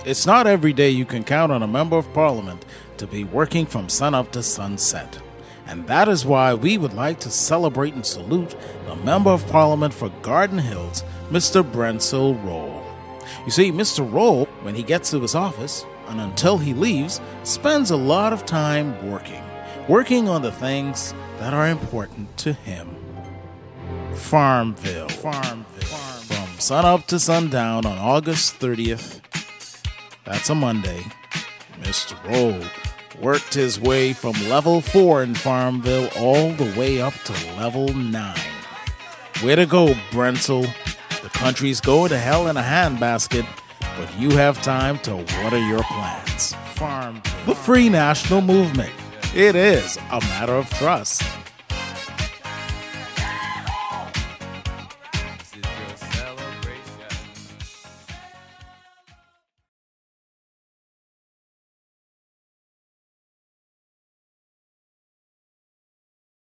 It's not every day you can count on a member of parliament to be working from sunup to sunset. And that is why we would like to celebrate and salute the member of parliament for Garden Hills, Mr. Brensil.m4v. You see, Mr. Rolle, when he gets to his office, and until he leaves, spends a lot of time working on the things that are important to him. Farmville. From sunup to sundown on August 30th, that's a Monday, Mr. Rolle worked his way from level 4 in Farmville all the way up to level 9. Way to go, Brensil. The country's going to hell in a handbasket, but you have time to water your plants. Farmville. The free national movement. It is a matter of trust.